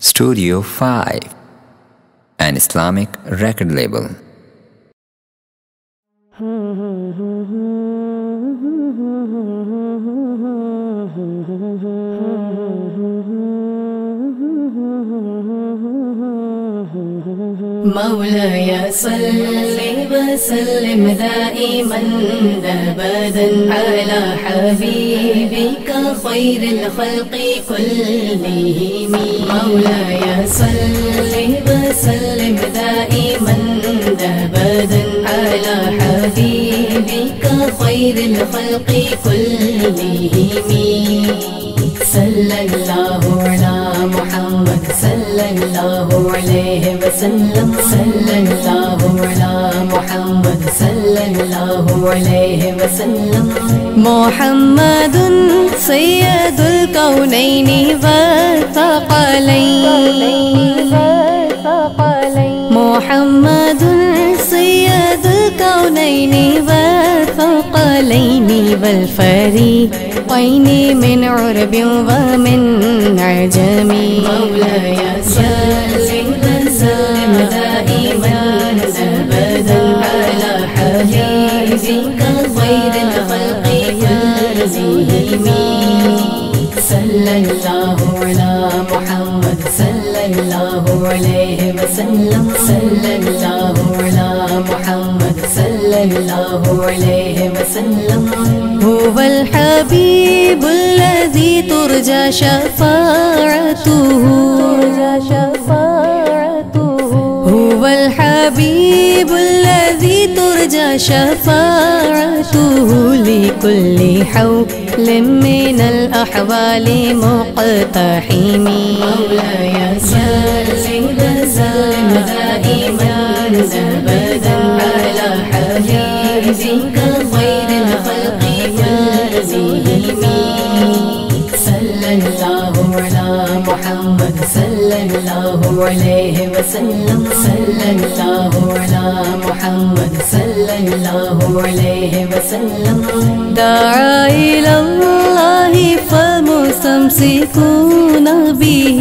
Studio 5, an Islamic record label. مولاي صل وسلم دائما أبدا على حبيبك خير الخلق كلهم. مولاي صل وسلم دائما أبدا على حبيبك خير الخلق كلهم. صلى الله على محمد صلى الله عليه وسلم. صلى الله على محمد صلى الله عليه وسلم. محمد سيد الكونين والثقلين. محمد سيد الكونين والثقلين والفريقين من عرب ومن عجم. مولاي صل وسلم دائما أبدا على حبيبك خير الخلق كلهم. صلى الله على محمد صلى الله عليه وسلم. صلى الله على محمد صلى الله عليه وسلم. هو الحبيب الذي ترجى شفاعته. هو الحبيب الذي ترجى شفاعته لكل حول من الأحوال مقتحم. مولاي صل وسلم دائما أبدا على حبيبك خير الخلق كلهم. صلى الله على محمد صلى الله عليه وسلم. صلى الله على محمد صلى الله عليه وسلم. دعا إلى الله فالمستمسكون به.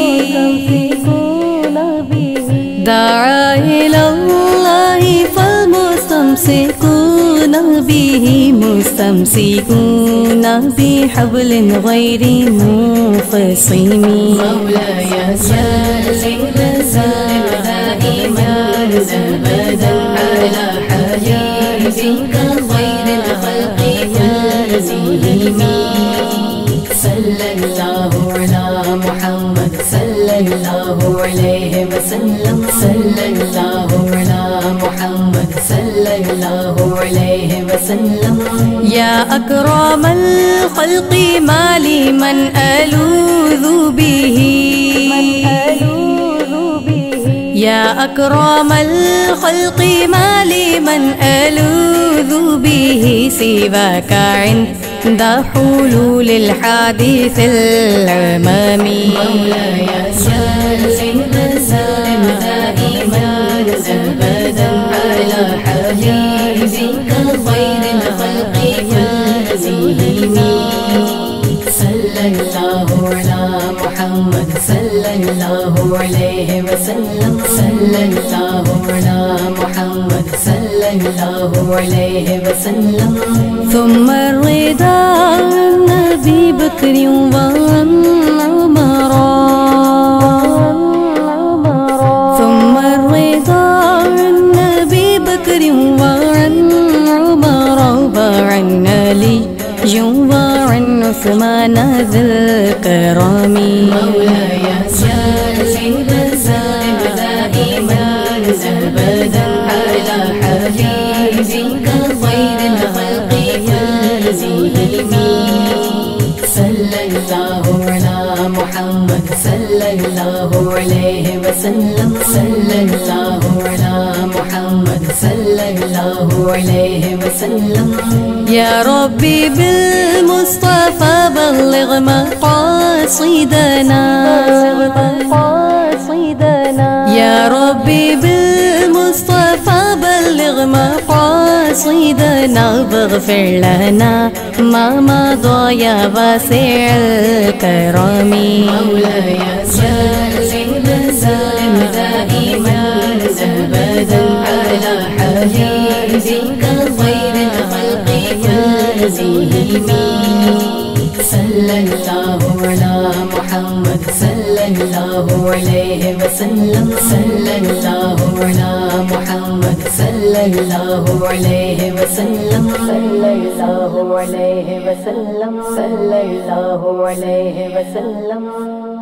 دعا إلى الله فالمستمسكون به مستمسكون بحبل غير منفصم. مولاي صل وسلم دائما أبدا على حبيبك خير الخلق كلهم. صلى الله على محمد صلى الله عليه وسلم. صلى الله على محمد صلى الله عليه وسلم. يا أكرم الخلق ما لي من ألوذ به. يا أكرم الخلق ما لي من ألوذ به سواك عند حلول الحادث العمام. مولاي صل وسلم دائما أبدا على حبيبك خير الخلق كلهم. صلى الله على محمد صلى الله عليه وسلم. صلى الله على محمد صلى الله عليه وسلم. ثم الرضا عن أبي بكر وعمر. ثم الرضا عن أبي بكر وعن عمر وعن علي وعن عثمان ذي الكرم. مولاي صل وسلم دائما أبدا على حبيبك خير الخلق كلهم. صلى الله على محمد صلى الله عليه وسلم. صلى الله على محمد صلى الله عليه وسلم. يا ربي بالمصطفى بلغ مقاصدنا. يا ربي بالمصطفى بلغ مقاصدنا واغفر لنا ما مضى يا واسع الكرم. مولاي صل بك خير الخلق كلهم صلى الله على محمد صلى الله عليه وسلم صلى الله على محمد صلى الله عليه وسلم صلى الله عليه وسلم صلى الله عليه وسلم